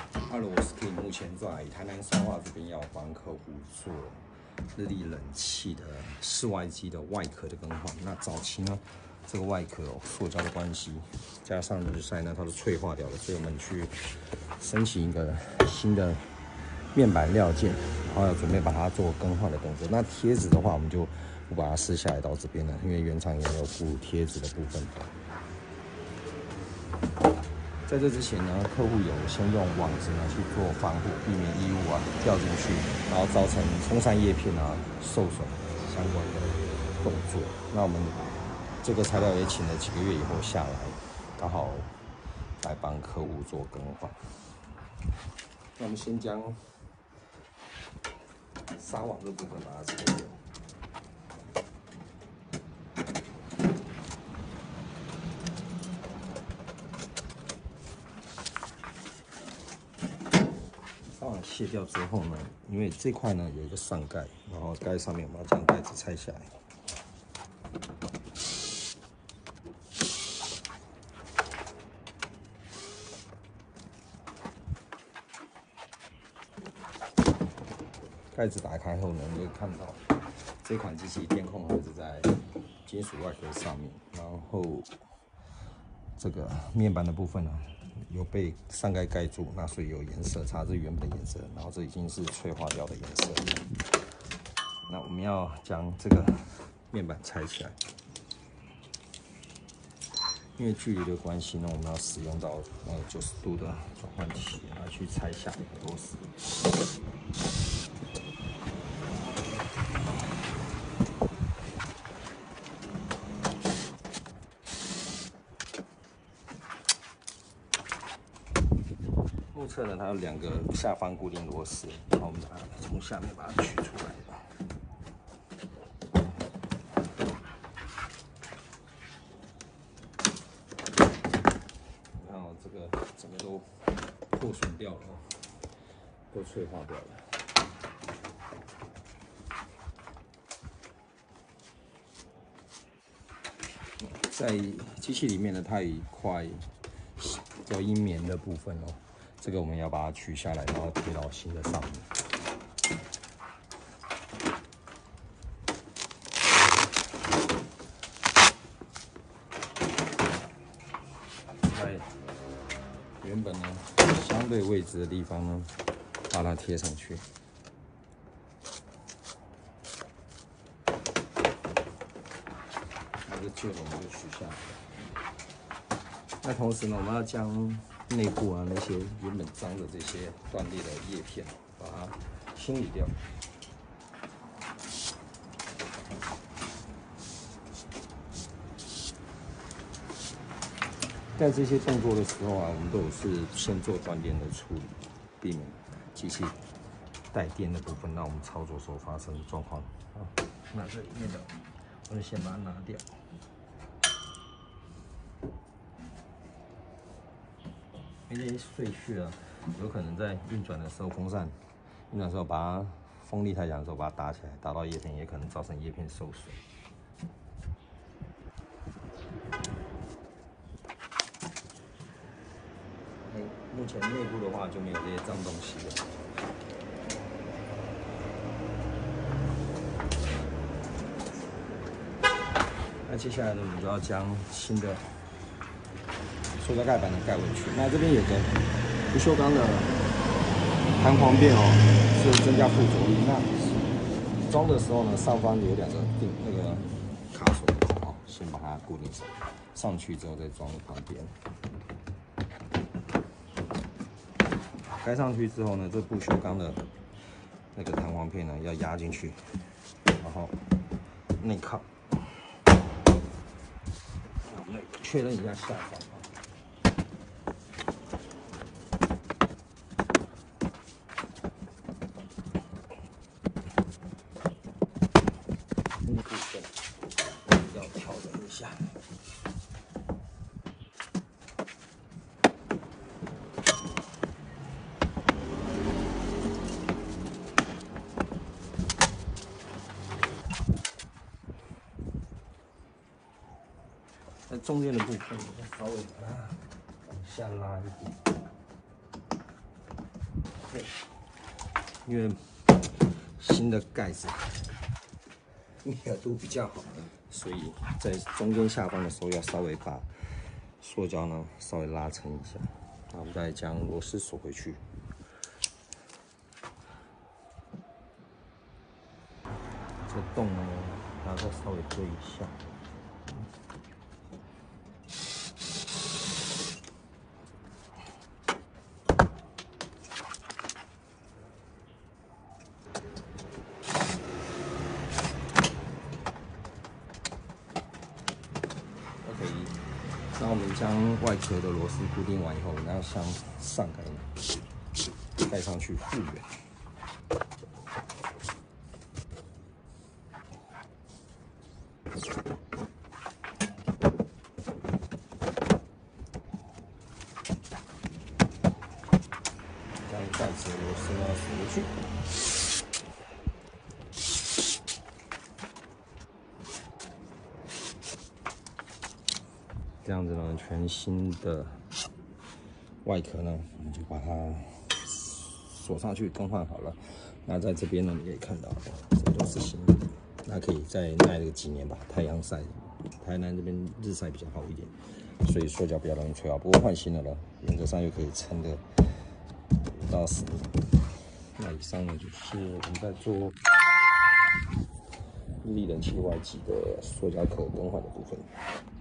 哈喽，我是 King，目前在台南商化这边要帮客户做日立冷气的室外机的外壳的更换。那早期呢，这个外壳塑胶的关系，加上日晒呢，它都脆化掉了，所以我们去申请一个新的面板料件，然后要准备把它做更换的动作。那贴纸的话，我们就不把它撕下来到这边了，因为原厂也有附贴纸的部分。在这之前呢，客户有先用网子呢去做防护，避免异物掉进去，然后造成风扇叶片受损相关的动作。那我们这个材料也请了几个月以后下来，刚好来帮客户做更换。那我们先将纱网这部分把它拆掉。纱网卸掉之后呢，因为这块呢有一个上盖，然后盖上面我们要将盖子拆下来。盖子打开后呢，你会看到这款机器电控盒子在金属外壳上面，然后这个面板的部分呢有被上盖盖住，那所以有颜色差，这是原本的颜色，然后这已经是脆化掉的颜色。那我们要将这个面板拆起来，因为距离的关系呢，我们要使用到90度的转换器来去拆下螺丝。目测呢，它有2个下方固定螺丝，然后我们把它从下面把它取出来。然后这个整个都破损掉了，都脆化掉了。在机器里面呢，它有一块叫阴棉的部分哦。这个我们要把它取下来，然后贴到新的上面。在原本呢相对位置的地方呢，把它贴上去。那个旧的我们就取下来。那同时呢，我们要将内部那些原本脏的这些断裂的叶片，把它清理掉。在这些动作的时候我们都是先做断电的处理，避免机器带电的部分让我们操作时候发生的状况。那这里面的，我就先把它拿掉。因为这些碎屑有可能在运转的时候，风扇运转的时候把它风力太强的时候把它打起来，打到叶片，也可能造成叶片受损。目前内部的话就没有这些脏东西了。那接下来呢，我们就要将新的塑胶盖板的盖回去。那这边有个不锈钢的弹簧片是增加附着力。那装的时候呢，上方有2个卡榫先把它固定上去之后再装旁边。盖上去之后呢，这不锈钢的那个弹簧片呢要压进去，然后内靠。我们确认一下下方。这部分要调整一下。在中间的部分，稍微把它往下拉一点。 因为新的盖子密合度比较好，所以在中间下方的时候要稍微把塑胶呢稍微拉撑一下，然后再将螺丝锁回去。这个洞呢，还要再稍微对一下。那我们将外壳的螺丝固定完以后，我们要向上盖上去复原。将盖子的螺丝呢锁回去。这样子呢，全新的外壳呢，我们就把它锁上去，更换好了。那在这边呢，你可以看到，这都是新的，那可以再耐个几年吧。太阳晒，台南这边日晒比较好一点，所以塑胶比较容易脆化。不过换新的了，原则上又可以撑个5到10年。那以上呢，就是我们在做日立冷气外机的塑胶壳更换的部分。